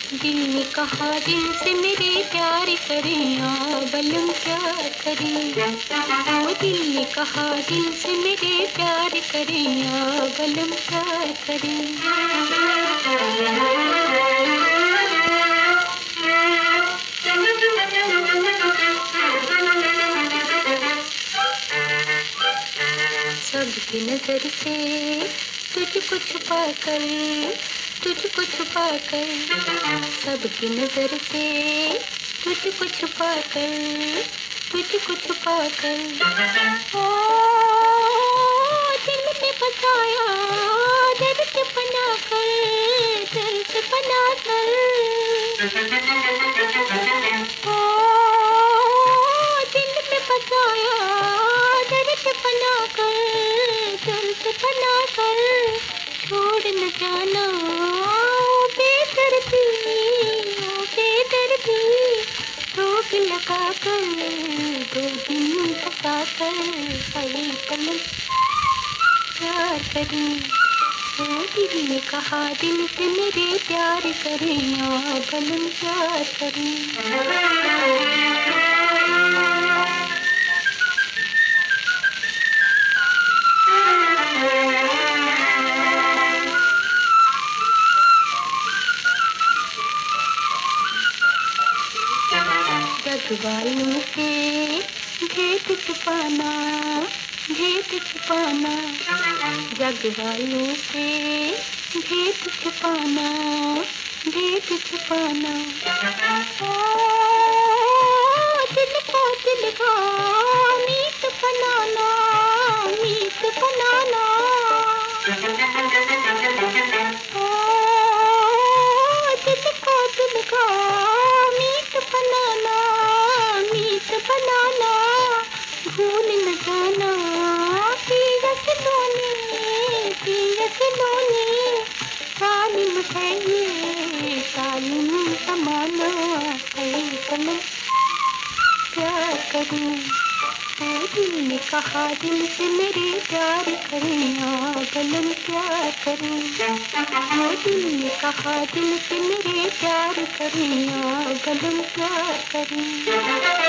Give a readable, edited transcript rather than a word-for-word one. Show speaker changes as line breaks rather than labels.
दिल ने कहा दिल से मेरे प्यार करें बलम क्या करें। ओ दिल ने कहा दिल से मेरे प्यार करें बलम क्या करें। सबकी नजर से तुझको छुपा कर, तुझको छुपा कर, सबकी नजर से तुझको छुपा कर, तुझको छुपा कर। ओ दिल ने बसाया दर्द बना कर, दर्द बना कर। ओ दिल में बसाया दर्द बना कर, दर्द बना कर। छोड़ न जाना ओ बेदर्दी, ओ बेदर्दी। रोक लगा कर दो दिन बता कर, हरे पलक प्यार करें। ओ दिल ने कहा दिल से मेरे प्यार करें बलम प्यार करें। जग वालों से भेद छुपाना, भेद छुपाना, जग वालों से भेद छुपाना, भेद छुपाना। ओ दिल को मीत बनाना, मीत बनाना। ओ दिल को मीत बनाना, मीत बनाना। भूल न जाना तीरथ लोने, तीरथ लोने। सालिम है ये सालिम समाना, है सनम प्यार करूं। ओ दिल ने कहा दिल से मेरे प्यार करें बलम प्यार करूं। ओ दिल ने कहा दिल से मेरे प्यार करें बलम प्यार करूं।